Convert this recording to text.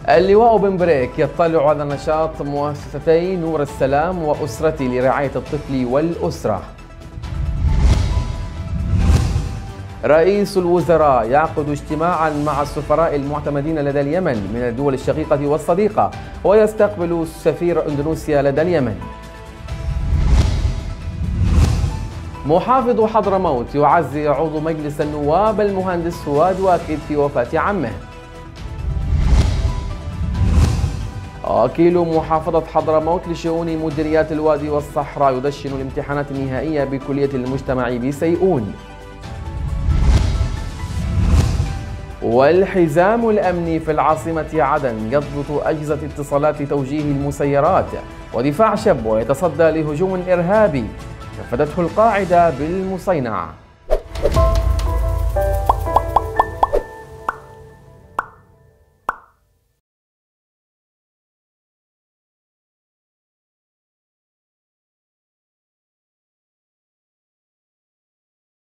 اللواء بن بريك يطلع على نشاط مؤسستي نور السلام وأسرتي لرعاية الطفل والأسرة. رئيس الوزراء يعقد اجتماعا مع السفراء المعتمدين لدى اليمن من الدول الشقيقة والصديقة، ويستقبل سفير إندونيسيا لدى اليمن. محافظ حضرموت يعزي عضو مجلس النواب المهندس فؤاد واكد في وفاة عمه. وكيل محافظة حضرموت لشؤون مديريات الوادي والصحراء يدشن الامتحانات النهائية بكلية المجتمع بسيئون. والحزام الأمني في العاصمة عدن يضبط أجهزة اتصالات توجيه المسيرات، ودفاع شبوة يتصدى لهجوم إرهابي نفذته القاعدة بالمصينعة.